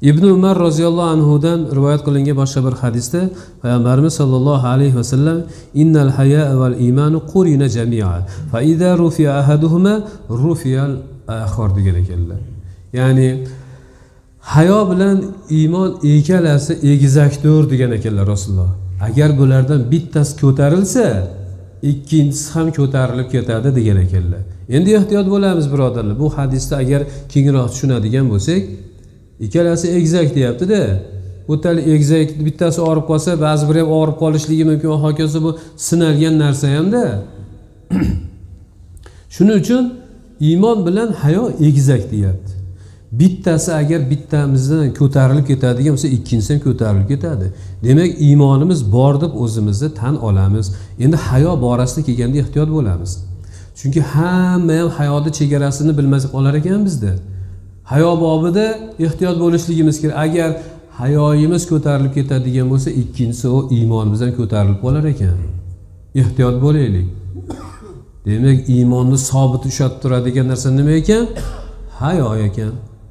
ibn Umar roziyallohu anhudan rivoyat qilingan boshqa bir hadisda payg'ambarimiz sollallohu alayhi vasallam innal haya val imanu qurina jami'a fa idza rufi'a ahaduhuma rufi'al akhar degan ekanlar. Ya'ni hayo bilan iymon ikkalasi egizakdir degan ekanlar Rasululloh. Agar bulardan bittasi ko'tarilsa, ikkinchisi ham ko'tarilib ketadi degan ekanlar. Endi ehtiyot bo'lamiz birodarlar. Bu hadisda agar kengroq tushunadigan bo'lsak, ikkalasi egizak deyapti-da. O'tal egizak bittasi og'rib qolsa, ba'zi biri ham og'rib qolishligi mumkin, hokazo bu sinalgan narsa ham-da. Shuning uchun iymon bilan hayo egizak deyapti. Bittasi agar bittamizdan ko'tarilib ketadigan bo'lsa, ikkinchisi ham ko'tarilib ketadi. Demak, iymonimiz bor deb o'zimizni tan olamiz. Endi hayo borasida kelganda ehtiyot bo'lamiz. Chunki hamma ham hayoni chegarasini bilmay qolar ekan bizda. Hayo bobida ehtiyot bo'lishligimiz kerak. Agar hayoyimiz ko'tarilib ketadigan bo'lsa, ikkinchisi o iymonimizdan ko'tarilib qolar ekan. Ehtiyot bo'laylik. Demak, iymonni sobit ushlab turadigan narsa nima ekan? Hayo ekan.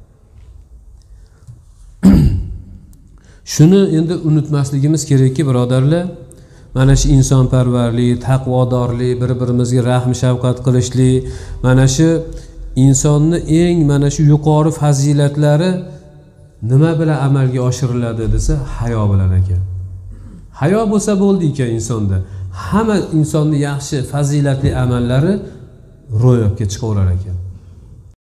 Shuni endi unutmasligimiz kerakki, birodarlar, mana shu insonparvarlik, taqvodorlik, bir-birimizga rahm shafqat qilishlik, mana shu insonni eng mana shu yuqori fazilatlari nima bilan amalga oshiriladi desa, hayo bilan ekan. Hayo bo'lsa bo'ldi ekan insonda. Hamma insonning yaxshi fazilatli amallari ro'yobga chiqaverar ekan.